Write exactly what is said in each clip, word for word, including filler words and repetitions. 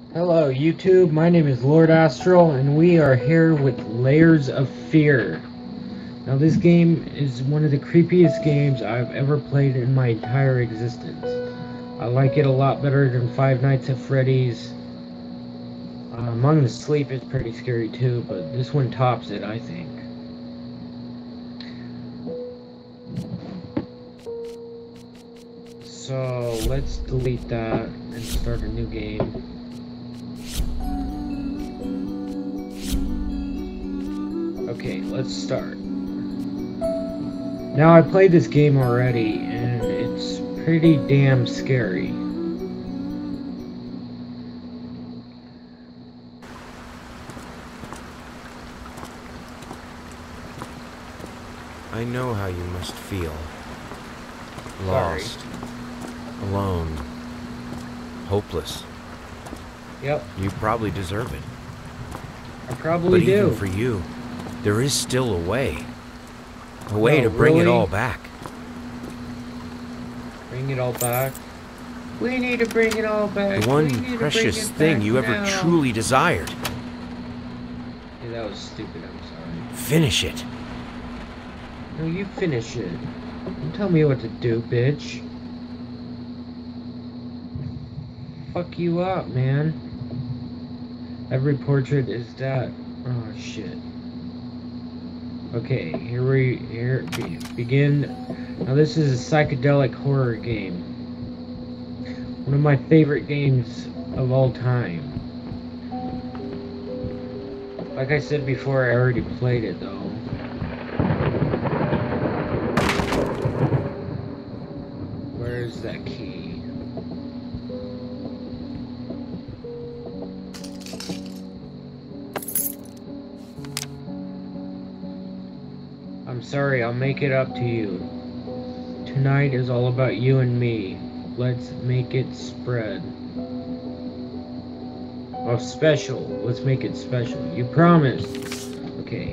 Hello YouTube, my name is Lord Astral and we are here with Layers of Fear. Now this game is one of the creepiest games I've ever played in my entire existence. I like it a lot better than Five Nights at Freddy's. Uh, Among the Sleep is pretty scary too, but this one tops it, I think. So let's delete that and start a new game. Okay, let's start. Now, I played this game already, and it's pretty damn scary. I know how you must feel. Lost. Sorry. Alone. Hopeless. Yep. You probably deserve it. I probably but do. Even for you, there is still a way. A way No, to bring really? it all back. Bring it all back? We need to bring it all back. The one precious thing you ever now. truly desired. Yeah, that was stupid, I'm sorry. Finish it. No, you finish it. Don't tell me what to do, bitch. Fuck you up, man. Every portrait is that. Oh, shit. Okay, here we here be, begin. Now this is a psychedelic horror game. One of my favorite games of all time. Like I said before, I already played it though. Where's that key? I'm sorry, I'll make it up to you. Tonight is all about you and me. Let's make it spread. Oh, special. Let's make it special. You promised. Okay.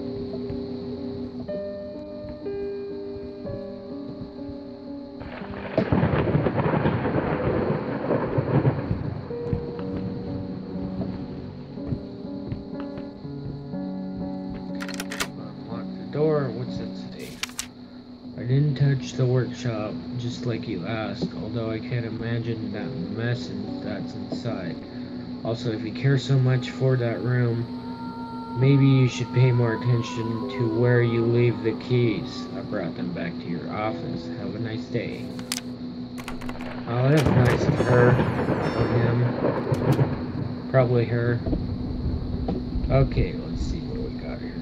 Door, what's that say? I didn't touch the workshop, just like you asked, although I can't imagine that mess that's inside. Also, if you care so much for that room, maybe you should pay more attention to where you leave the keys. I brought them back to your office. Have a nice day. Oh, that's nice of her. Or him. Probably her. Okay, let's see what we got here.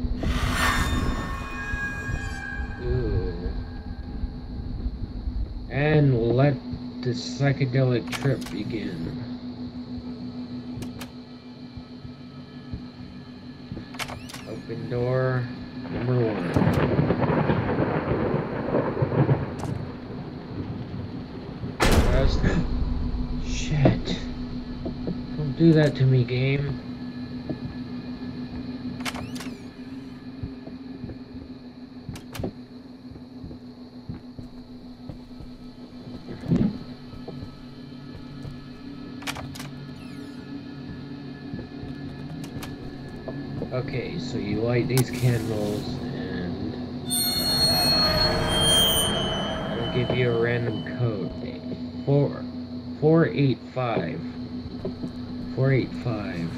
Ooh. And let the psychedelic trip begin. Open door number one. Just... Shit. Don't do that to me, game. Okay, so you light these candles and it'll give you a random code. Four four eight five. Four eight five.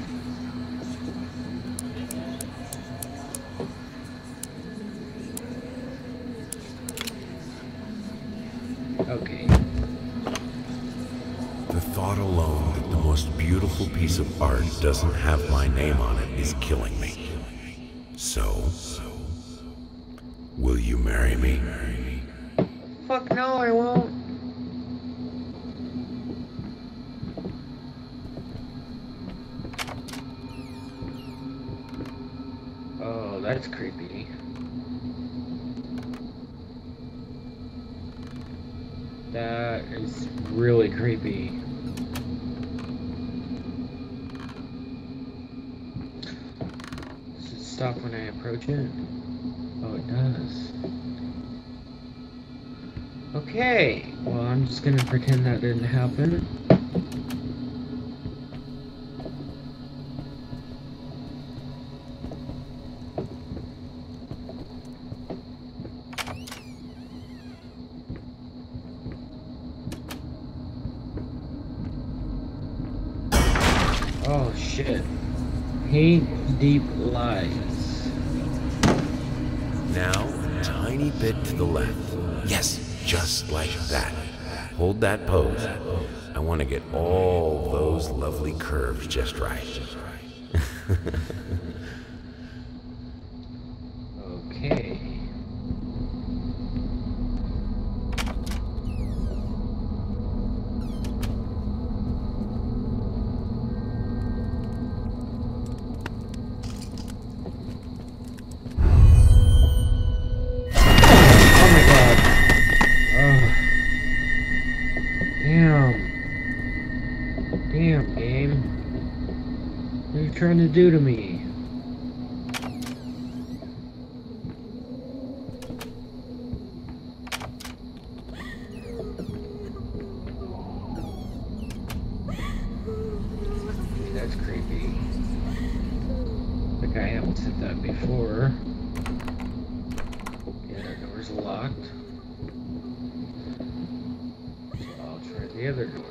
Okay. The thought alone that the most beautiful piece of art doesn't have my name on it is killing me. So, will you marry me? Fuck no, I won't. Oh, that's creepy. That is really creepy. Does it stop when I approach it? Oh, it does. Okay, well, I'm just gonna pretend that didn't happen. Oh shit. Paint deep lies. Now, a tiny bit to the left. Yes, just like that. Hold that pose. I want to get all those lovely curves just right. Okay. Damn, game. What are you trying to do to me? That's creepy. Like I haven't said that before. Yeah, the door's locked. So I'll try the other door.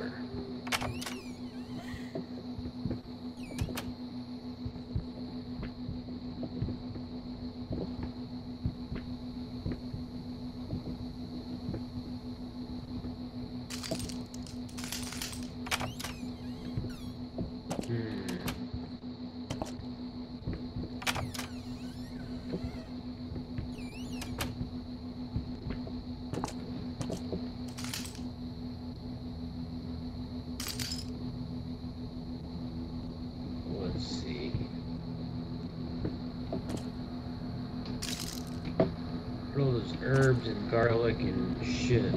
All those herbs and garlic and shit.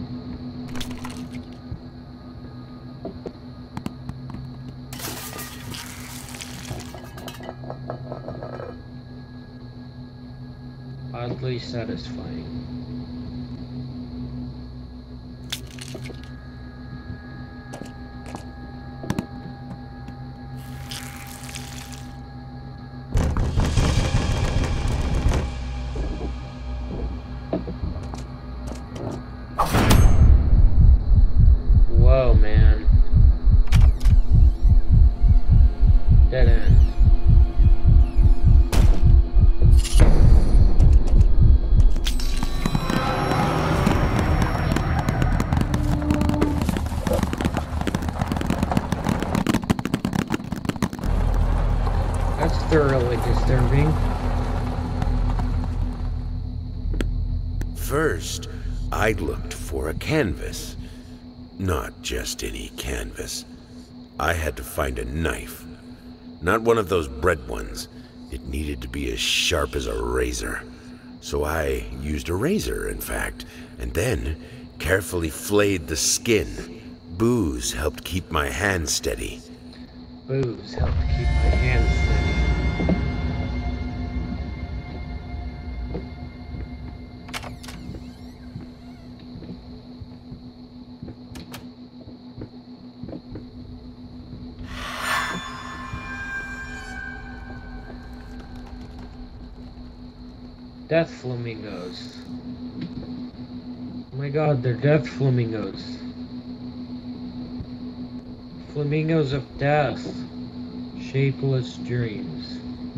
Oddly satisfying. Whoa, man. Dead end. That's thoroughly disturbing. First, I looked for a canvas. Not just any canvas. I had to find a knife. Not one of those bread ones. It needed to be as sharp as a razor. So I used a razor, in fact, and then carefully flayed the skin. Booze helped keep my hand steady. Booze helped keep my hands steady. Death flamingos. Oh my god, they're death flamingos. Flamingos of death. Shapeless dreams.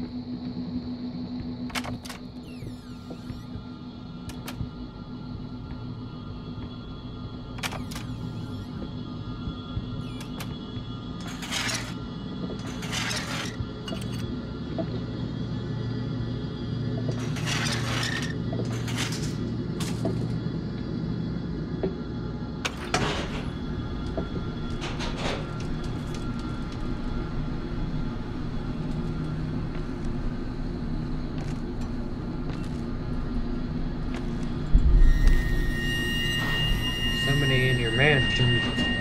Somebody in your mansion.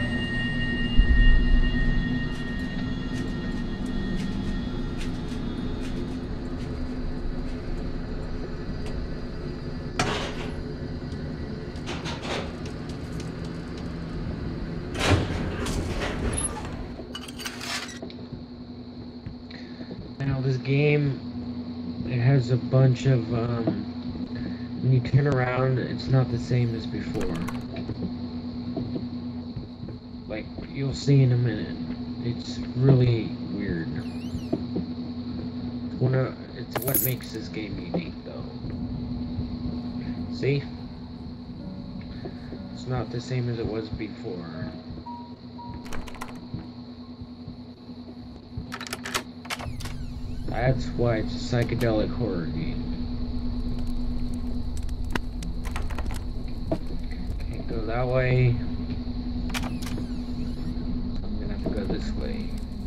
Now this game, it has a bunch of, um, when you turn around, it's not the same as before. Like, you'll see in a minute. It's really weird. It's one of it's what makes this game unique, though. See? It's not the same as it was before. That's why it's a psychedelic horror game. Can't go that way. I'm gonna have to go this way.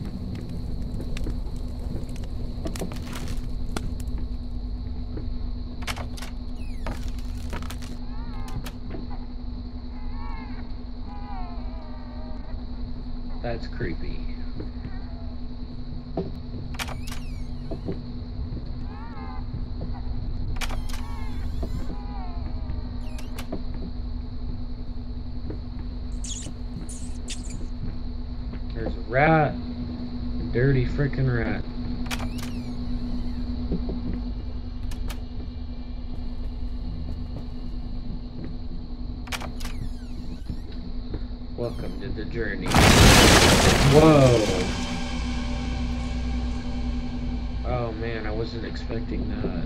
That's creepy. There's a rat. A dirty frickin' rat. Welcome to the journey. Whoa! Oh man, I wasn't expecting that.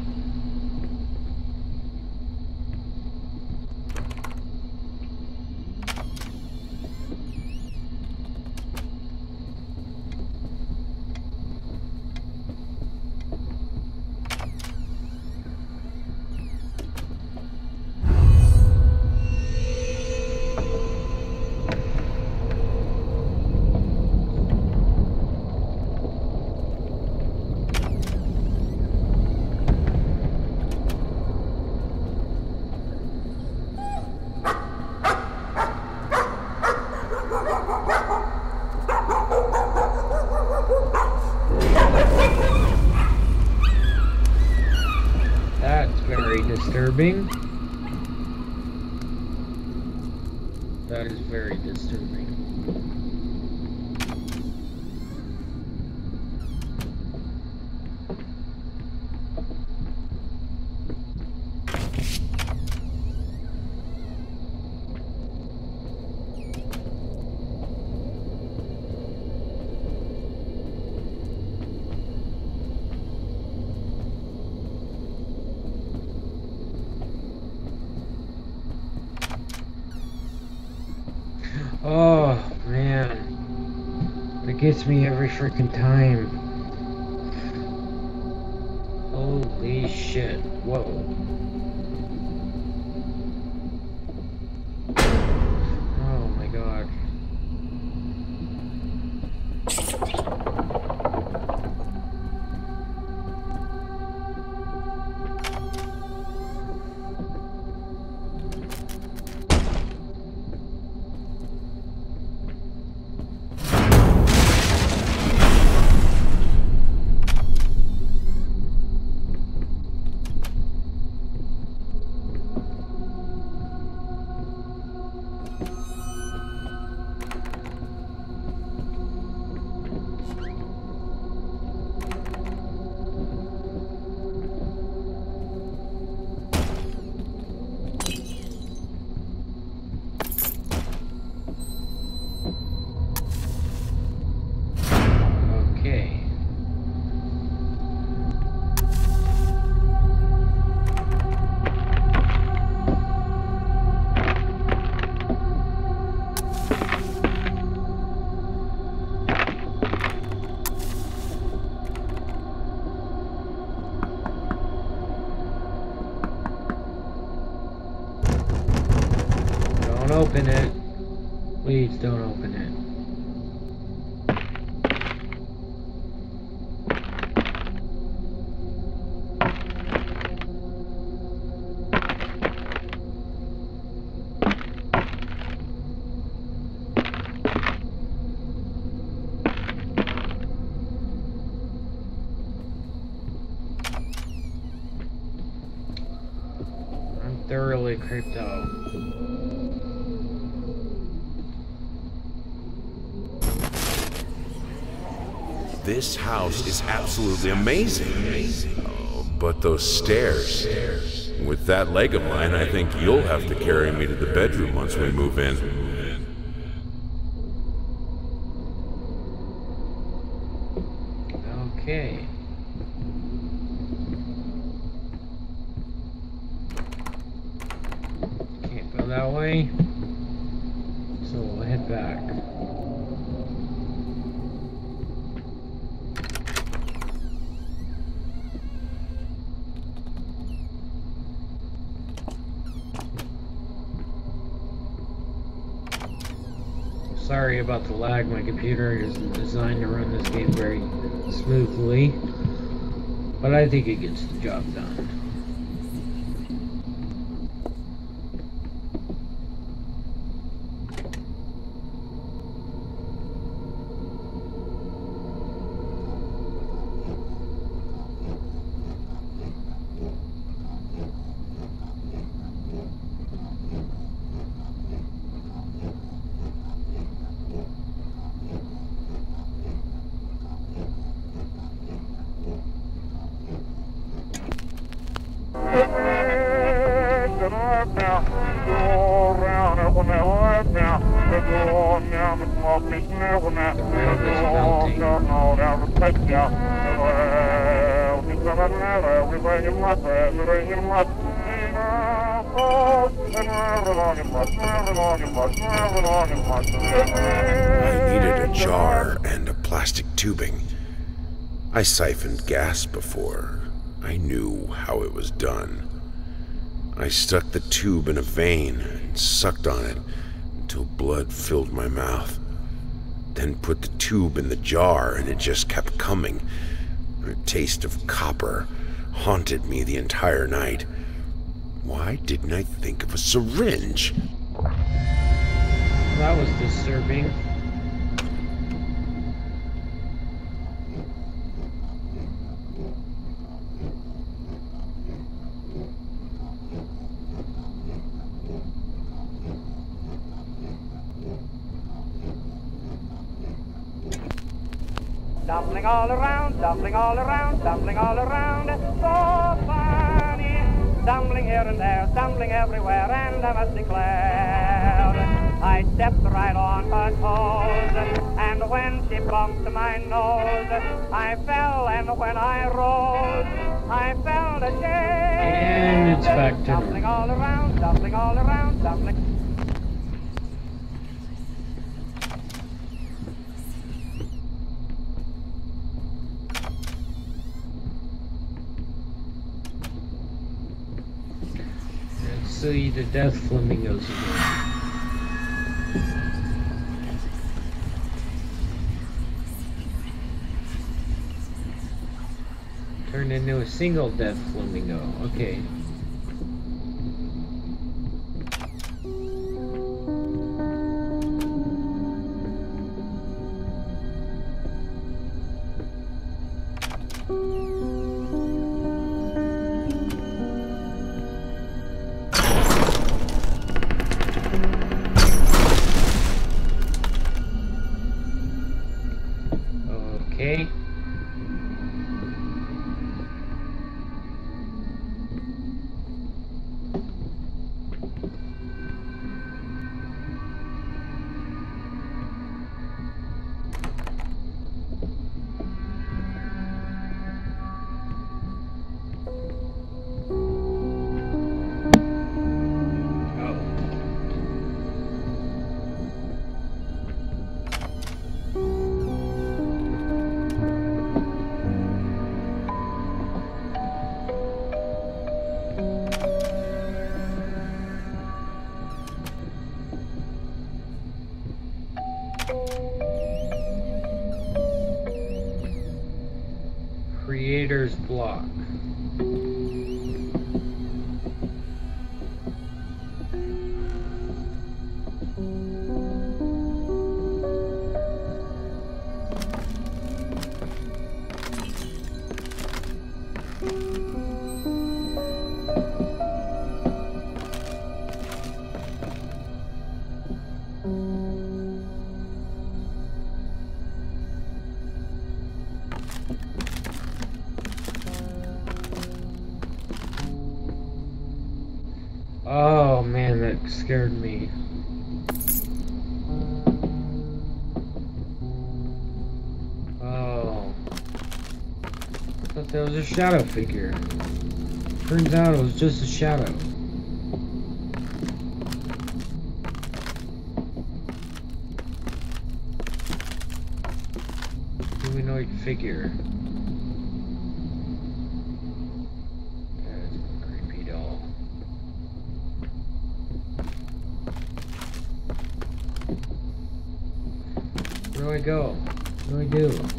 Disturbing. That is very disturbing. Oh, man. That gets me every freaking time. Holy shit. Whoa. Oh my god. Don't open it. Please don't open it. I'm thoroughly creeped out. This house is absolutely amazing. Oh, but those stairs. With that leg of mine, I think you'll have to carry me to the bedroom once we move in. Okay. Can't go that way. So we'll head back. Sorry about the lag. My computer isn't designed to run this game very smoothly, but I think it gets the job done. I needed a jar and a plastic tubing. I siphoned gas before. I knew how it was done. I stuck the tube in a vein and sucked on it until blood filled my mouth. Then put the tube in the jar and it just kept coming. The taste of copper haunted me the entire night. Why didn't I think of a syringe? That was disturbing. Dumpling all around, dumpling all around, dumpling all around, so funny. Stumbling here and there, stumbling everywhere, and I must declare, I stepped right on her toes, and when she bumped my nose, I fell, and when I rose, I felt ashamed. And it's back to dumpling all around, dumpling all around, dumpling. See the death flamingos again. Turned into a single death flamingo. Okay. Okay. Creator's block. Oh man, that scared me. Oh. That was a shadow figure. Turns out it was just a shadow. Humanoid figure. That's a creepy doll. Where do I go? What do I do?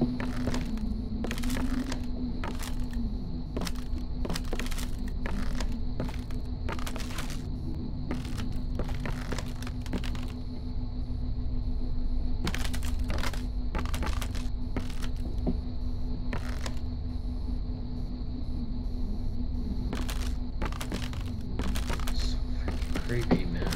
Creepy, man.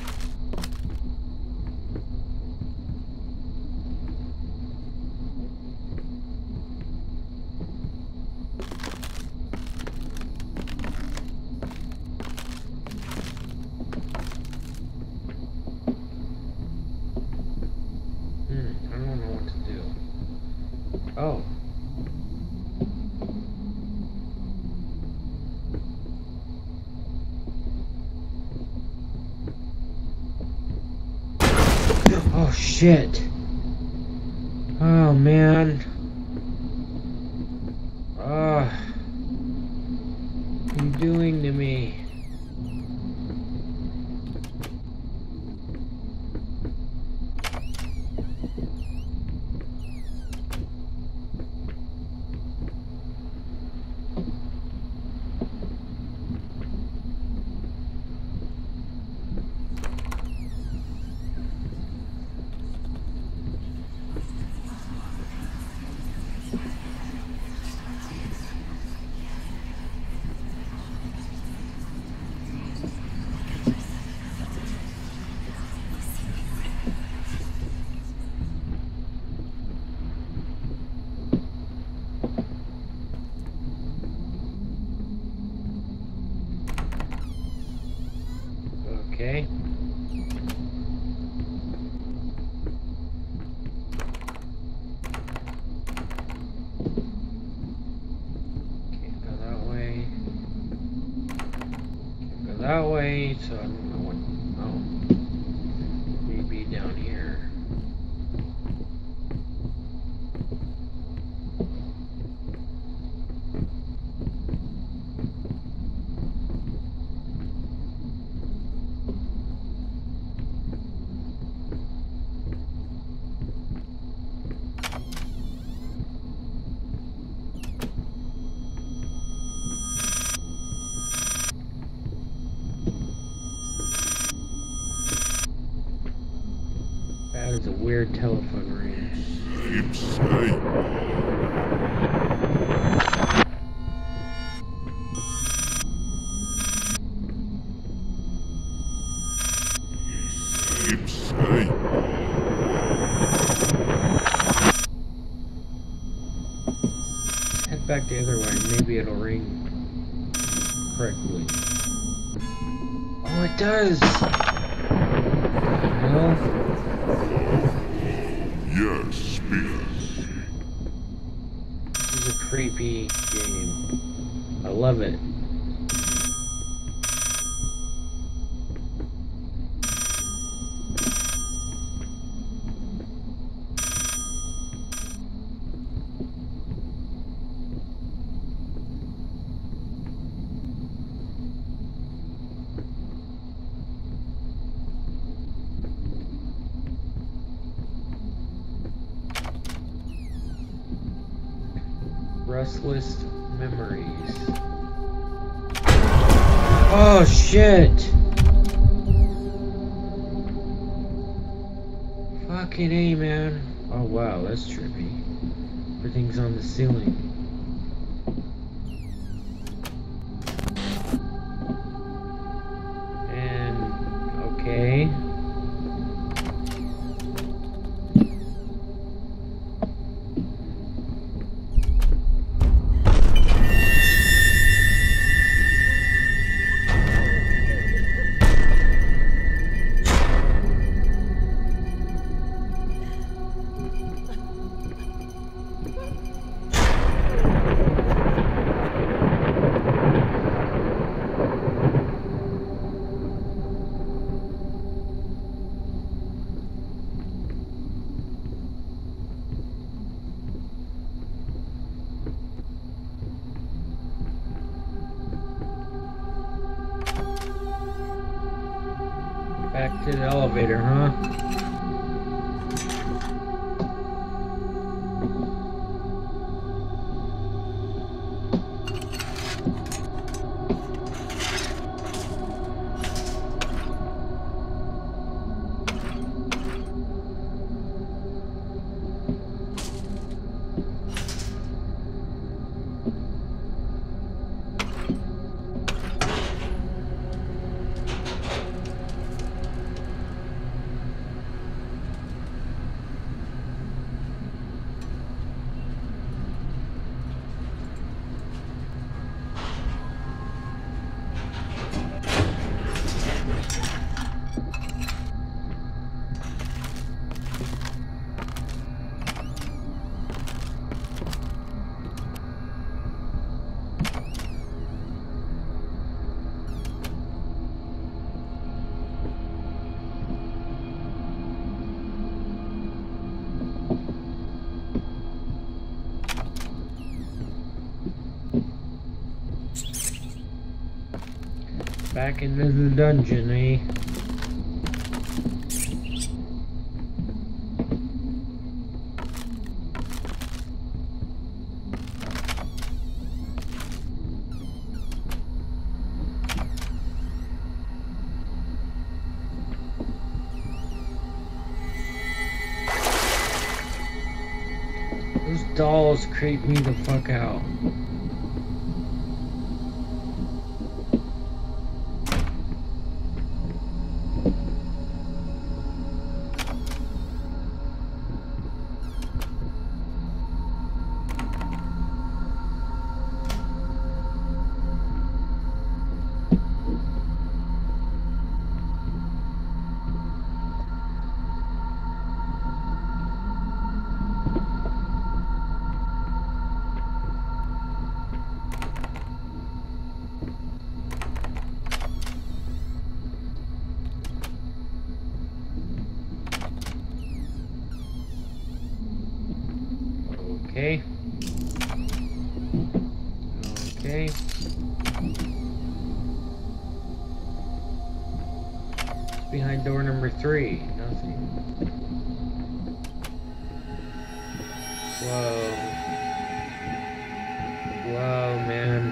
Hmm, I don't know what to do. Oh. Oh shit. Oh man. Ah. What are you doing to me? Okay. Can't go that way. Can't go that way, so I don't know what. Oh. Maybe down here. That is a weird telephone ring. Head back the other way, maybe it'll ring correctly. Oh, it does! Well. Yes, speakers. This is a creepy game. I love it. Restless memories. Oh shit! Fucking A, man. Oh wow, that's trippy. Everything's on the ceiling. And okay. Back to the elevator, huh? Back into the dungeon, eh? Those dolls creep me the fuck out. Okay. Okay. What's behind door number three? Nothing. Whoa. Whoa, man.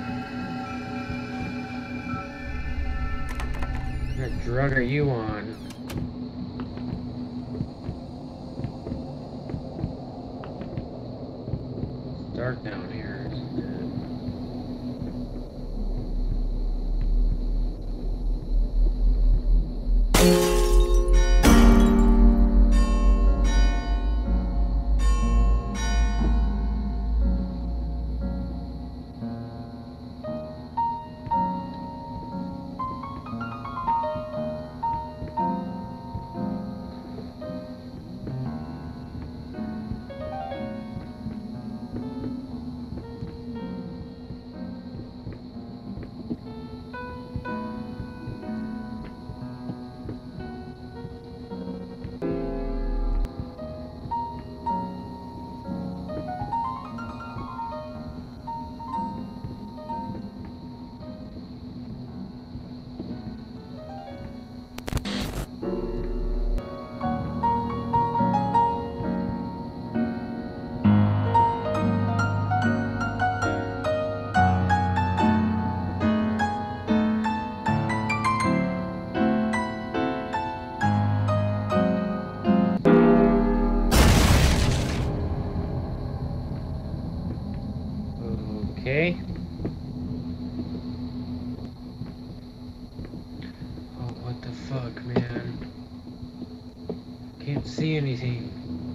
What drug are you on? Dark down here, isn't it? Okay. Oh, what the fuck, man? Can't see anything.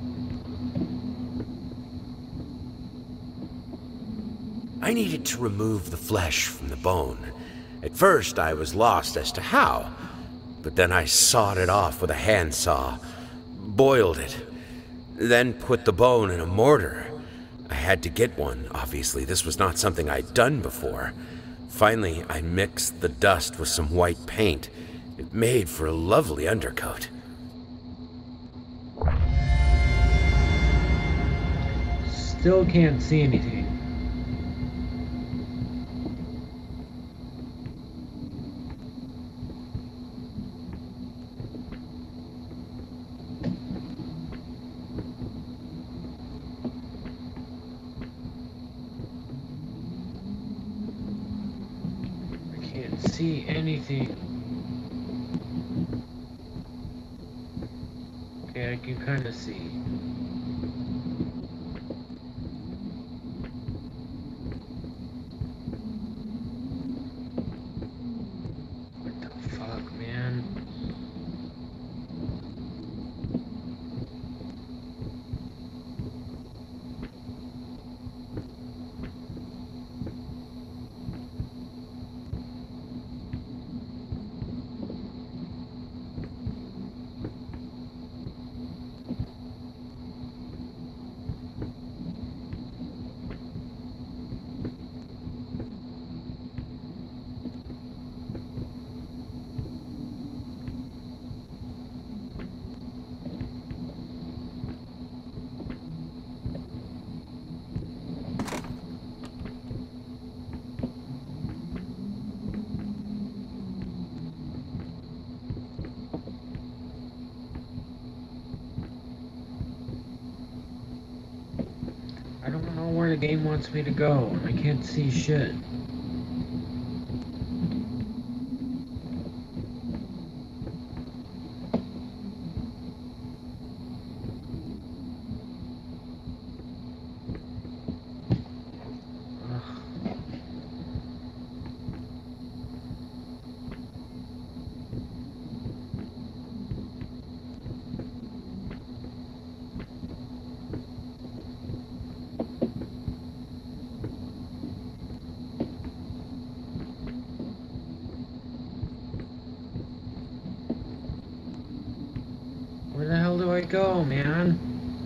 I needed to remove the flesh from the bone. At first, I was lost as to how, but then I sawed it off with a handsaw, boiled it, then put the bone in a mortar. I had to get one, obviously. This was not something I'd done before. Finally, I mixed the dust with some white paint. It made for a lovely undercoat. Still can't see anything. see anything. Okay, I can kind of see. What the fuck, man? I don't know where the game wants me to go. I can't see shit. Where the hell do I go, man?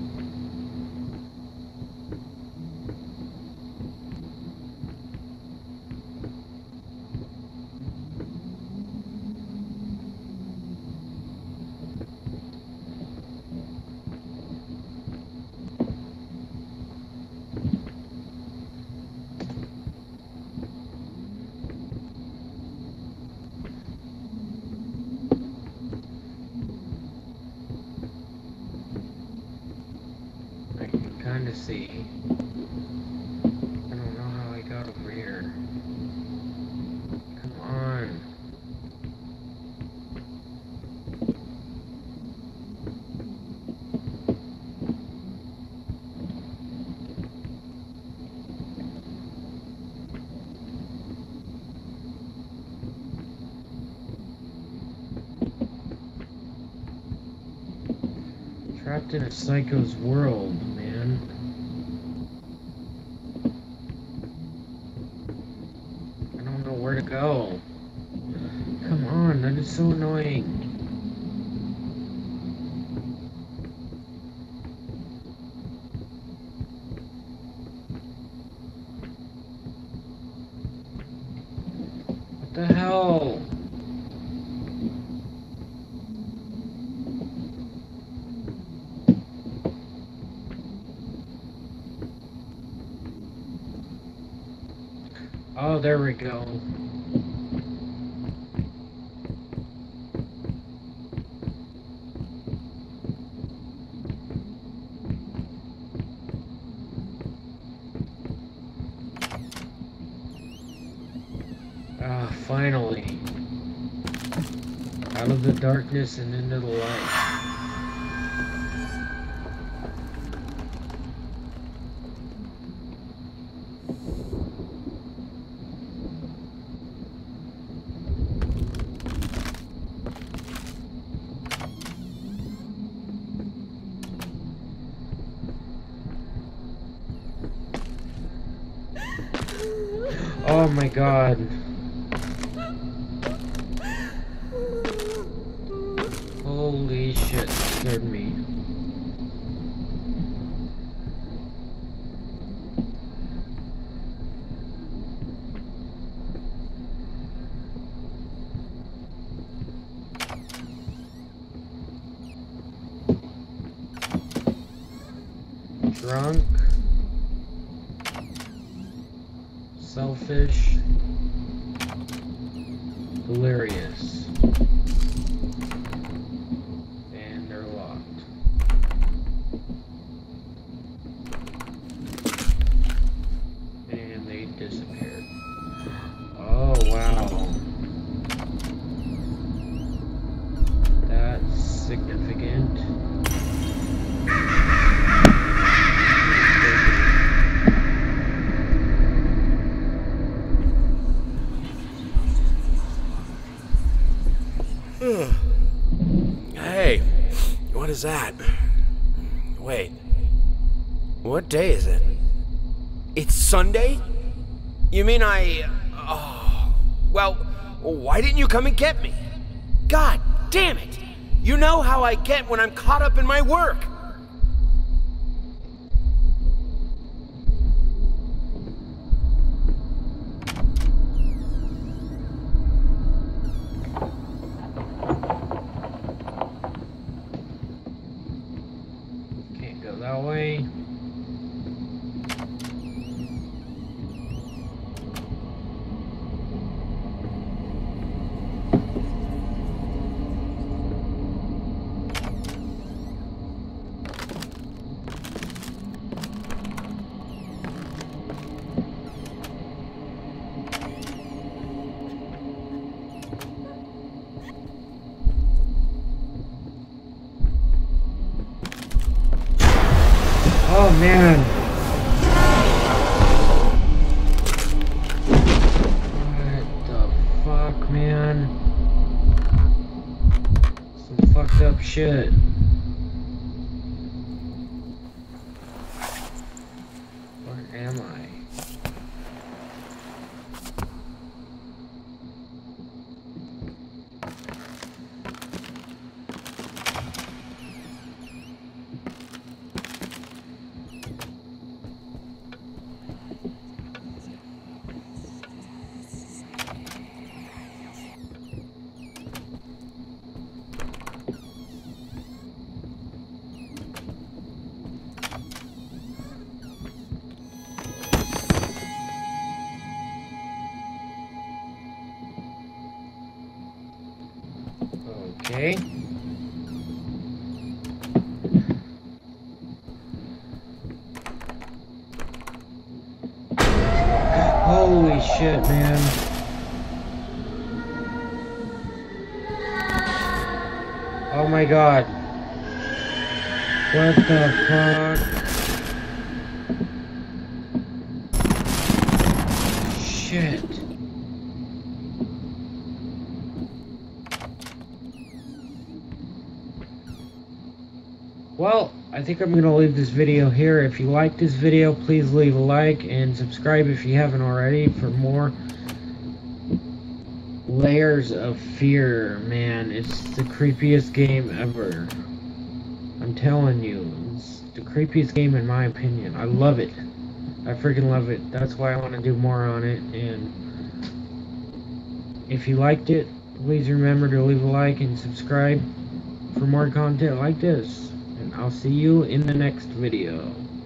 Kind of see. I don't know how I got over here. Come on. Trapped in a psycho's world, man. I don't know where to go. Come on, that is so annoying. What the hell? Oh, there we go. Ah, finally. Out of the darkness and into the light. Oh my god. Holy shit, scared me. Drunk. Selfish, delirious, and they're locked. And they disappeared. Oh, wow. is that? Wait. What day is it? It's Sunday? You mean I... Oh... Well, why didn't you come and get me? God damn it! You know how I get when I'm caught up in my work! Can't go that way. Oh man. What the fuck, man? Some fucked up shit. Where am I? Okay. Holy shit, man. Oh my god. What the fuck? Shit. Well, I think I'm going to leave this video here. If you like this video, please leave a like and subscribe if you haven't already for more layers of fear. Man, it's the creepiest game ever. I'm telling you, it's the creepiest game in my opinion. I love it. I freaking love it. That's why I want to do more on it. And if you liked it, please remember to leave a like and subscribe for more content like this. And I'll see you in the next video.